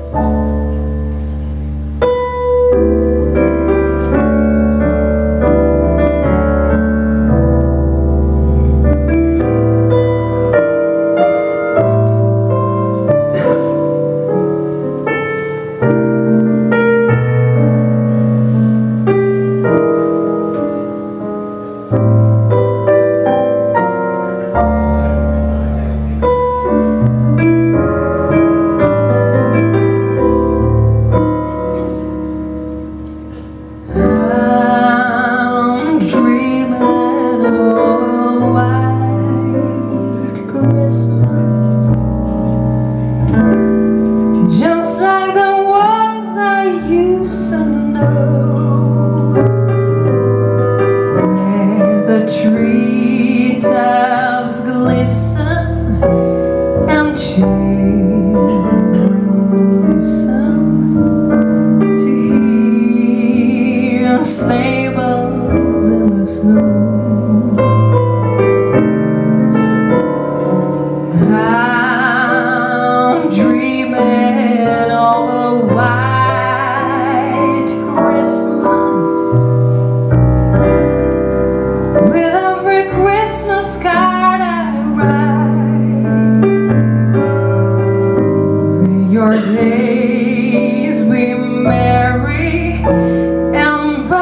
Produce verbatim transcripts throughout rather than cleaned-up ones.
Treetops glisten and children listen to hear sleigh bells in the snow. I'm dreaming of a white Christmas with every Christmas card I write. May your days be merry and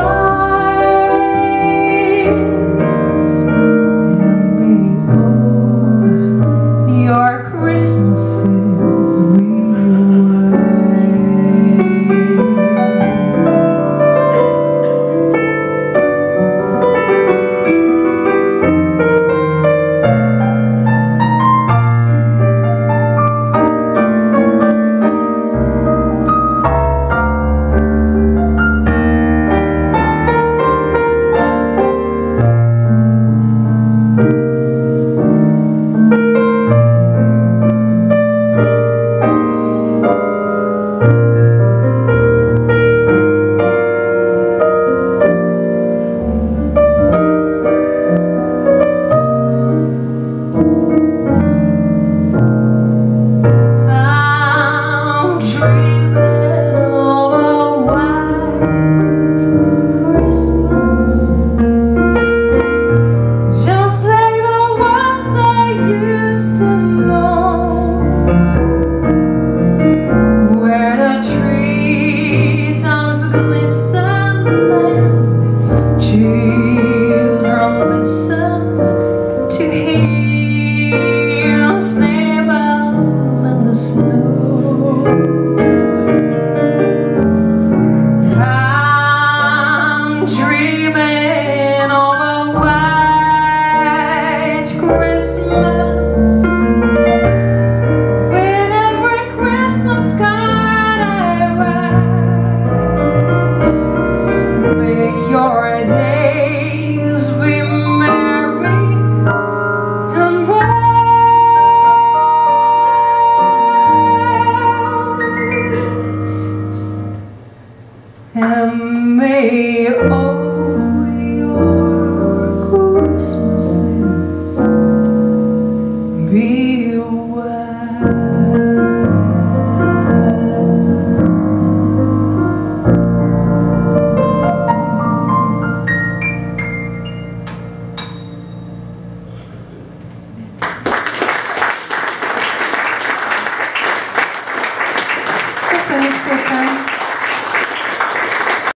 bright, and may all your Christmases be and may all your Christmases be white. Listen,